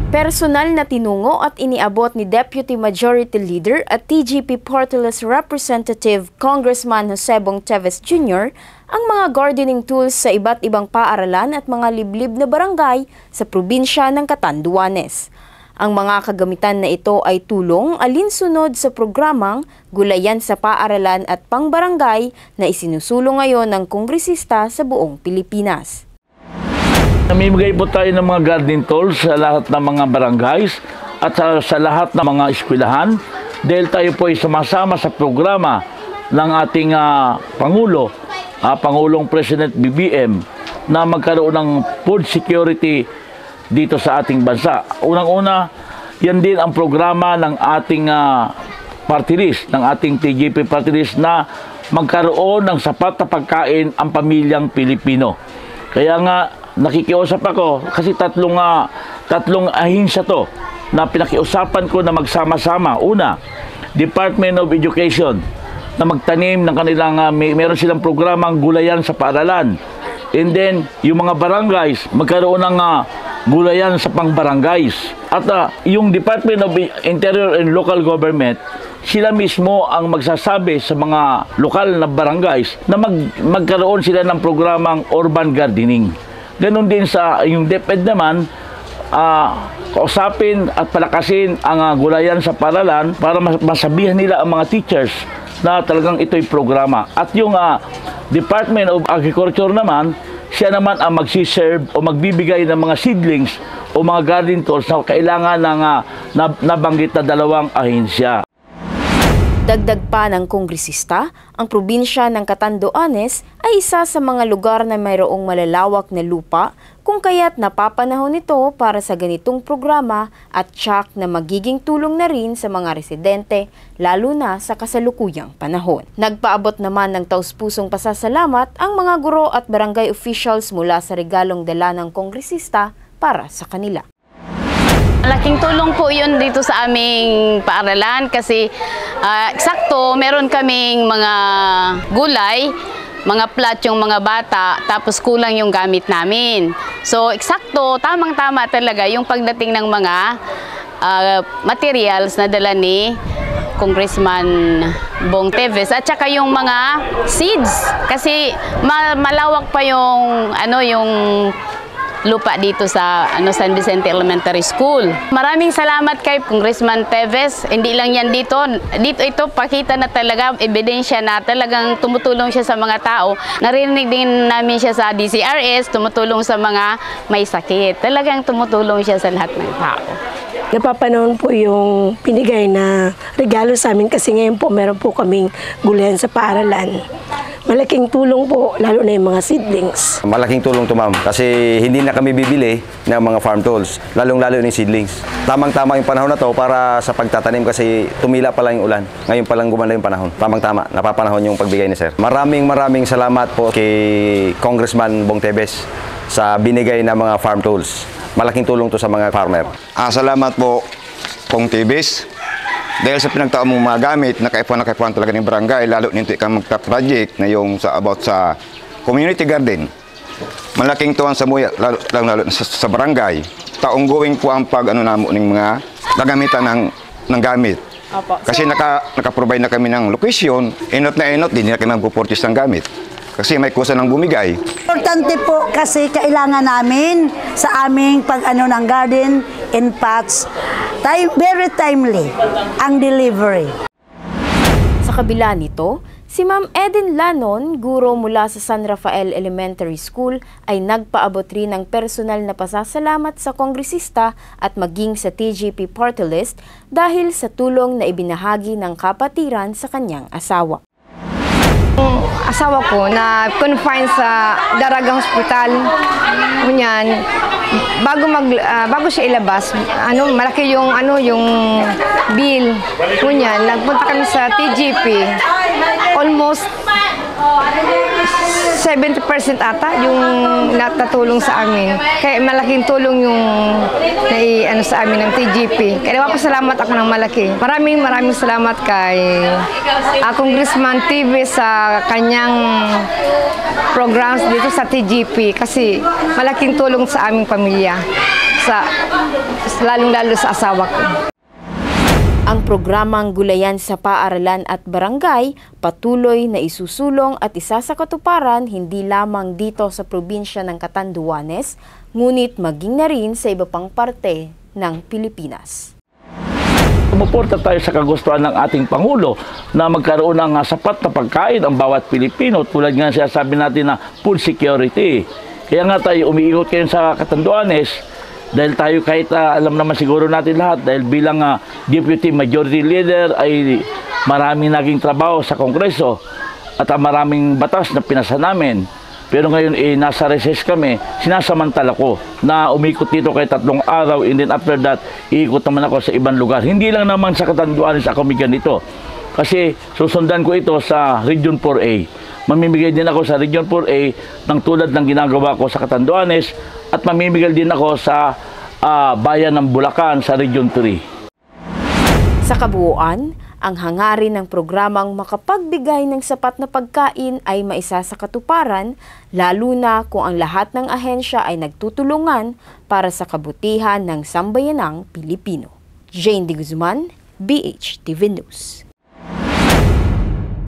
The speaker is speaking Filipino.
Personal na tinungo at iniabot ni Deputy Majority Leader at TGP Portales Representative Congressman Jose Bong Teves Jr. ang mga gardening tools sa iba't ibang paaralan at mga liblib na barangay sa probinsya ng Catanduanes. Ang mga kagamitan na ito ay tulong alinsunod sa programang Gulayan sa Paaralan at Pangbarangay na isinusulong ngayon ng kongresista sa buong Pilipinas. Namimigay po tayo ng mga gardening tools sa lahat ng mga barangays at sa lahat ng mga eskwelahan dahil tayo po ay sumasama sa programa ng ating Pangulo, Pangulong President BBM, na magkaroon ng food security dito sa ating bansa. Unang-una, yan din ang programa ng ating party list, ng ating TGP party list na magkaroon ng sapat na pagkain ang pamilyang Pilipino. Kaya nga, nakikiusap ako kasi tatlong ahinsya to na pinakiusapan ko na magsama-sama. Una, Department of Education na magtanim ng kanilang, meron silang programang Gulayan sa Paaralan. And then, yung mga barangays, magkaroon ng gulayan sa pangbarangays. At yung Department of Interior and Local Government, sila mismo ang magsasabi sa mga lokal na barangays na magkaroon sila ng programang urban gardening. Ganon din sa yung DepEd naman, kausapin at palakasin ang gulayan sa paaralan para masabihan nila ang mga teachers na talagang ito'y programa. At yung Department of Agriculture naman, siya naman ang magsiserve o magbibigay ng mga seedlings o mga garden tools na kailangan ng nabanggit na dalawang ahensya. Dagdag pa ng kongresista, ang probinsya ng Catanduanes ay isa sa mga lugar na mayroong malalawak na lupa kung kaya't napapanahon ito para sa ganitong programa at tiyak na magiging tulong na rin sa mga residente lalo na sa kasalukuyang panahon. Nagpaabot naman ng taus-pusong pasasalamat ang mga guro at barangay officials mula sa regalong dala ng kongresista para sa kanila. Malaking tulong po yun dito sa aming paaralan kasi eksakto meron kaming mga gulay, mga plat yung mga bata, tapos kulang yung gamit namin. So eksakto, tamang-tama talaga yung pagdating ng mga materials na dala ni Congressman Bong Teves at saka yung mga seeds kasi malawak pa yung yung lupa dito sa San Vicente Elementary School. Maraming salamat kay Congressman Teves. Hindi lang yan dito ito pakita na talaga ebidensya na talagang tumutulong siya sa mga tao. Narinig din namin siya sa DCRS, tumutulong sa mga may sakit. Talagang tumutulong siya sa lahat ng tao. Napapanahon po yung pinigay na regalo sa amin kasi ngayon po meron po kaming gulayan sa paaralan. Malaking tulong po, lalo na yung mga seedlings. Malaking tulong to ma'am kasi hindi na kami bibili ng mga farm tools, lalong-lalo yung seedlings. Tamang-tama yung panahon na to para sa pagtatanim kasi tumila pa lang yung ulan. Ngayon pa lang gumanda yung panahon. Tamang-tama, napapanahon yung pagbigay ni sir. Maraming salamat po kay Congressman Bong Teves sa binigay na mga farm tools. Malaking tulong to sa mga farmer. Salamat po, Bong Teves. Dahil sa pinagtaon mong mga gamit, nakaipuan talaga ng barangay, lalo nito ikang magta-project na yung about sa community garden. Malaking tuwan sa muya, lalo sa barangay. Taong-going po ang namo ng mga gagamitan ng gamit. Kasi naka-provide na kami ng location, enot, hindi na kami mag-purchase ng gamit. Kasi may kusa ng bumigay. Importante po kasi kailangan namin sa aming ng garden in pots, very timely ang delivery. Sa kabila nito, si Ma'am Eden Lanon, guro mula sa San Rafael Elementary School, ay nagpaabot rin ng personal na pasasalamat sa kongresista at maging sa TGP Party List dahil sa tulong na ibinahagi ng kapatiran sa kanyang asawa. Asawa ko na confined sa Daraga Hospital, kunyan, bago siya ilabas, malaki yung bill, kunyan, nagpunta kami sa TGP, almost 70% ata yung natutulong sa amin. Kaya malaking tulong yung ano sa amin ng TGP. Kaya napapasalamat ako ng malaki. Maraming salamat kay Congressman TV sa kanyang programs dito sa TGP kasi malaking tulong sa aming pamilya, lalong-lalo sa asawa ko. Ang programang Gulayan sa Paaralan at Barangay patuloy na isusulong at isasakatuparan hindi lamang dito sa probinsya ng Catanduanes, ngunit maging na rin sa iba pang parte ng Pilipinas. Sumuporta tayo sa kagustuhan ng ating Pangulo na magkaroon ng sapat na pagkain ang bawat Pilipino tulad nga siya sabi natin na food security. Kaya nga tayo umiikot kayo sa Catanduanes dahil tayo kahit alam naman siguro natin lahat dahil bilang Deputy Majority Leader ay maraming naging trabaho sa Kongreso at maraming batas na pinasa namin. Pero ngayon nasa recess kami, sinasamantala ko na umikot dito kay 3 araw and then after that, iikot naman ako sa ibang lugar. Hindi lang naman sa Catanduanes ako may ganito. Kasi susundan ko ito sa Region 4A. Mamimigay din ako sa Region 4A ng tulad ng ginagawa ko sa Catanduanes at mamimigay din ako sa bayan ng Bulacan sa Region 3. Sa kabuuan, ang hangarin ng programang makapagbigay ng sapat na pagkain ay maisasakatuparan, lalo na kung ang lahat ng ahensya ay nagtutulungan para sa kabutihan ng sambayanang Pilipino. Jane De Guzman, BHTV News.